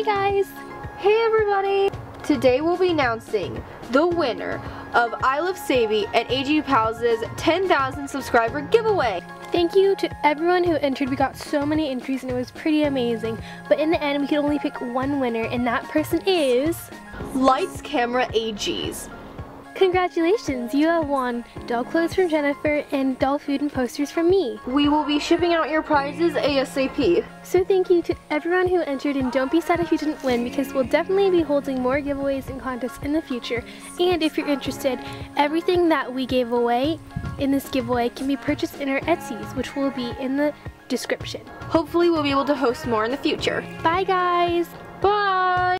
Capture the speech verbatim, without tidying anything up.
Hey guys! Hey everybody! Today we'll be announcing the winner of I Love Savvy and A G Pals' ten thousand subscriber giveaway. Thank you to everyone who entered. We got so many entries and it was pretty amazing. But in the end we could only pick one winner and that person is... Lights Camera A Gs. Congratulations! You have won doll clothes from Jennifer and doll food and posters from me. We will be shipping out your prizes ASAP. So thank you to everyone who entered, and don't be sad if you didn't win because we'll definitely be holding more giveaways and contests in the future. And if you're interested, everything that we gave away in this giveaway can be purchased in our Etsy's, which will be in the description. Hopefully we'll be able to host more in the future. Bye guys! Bye!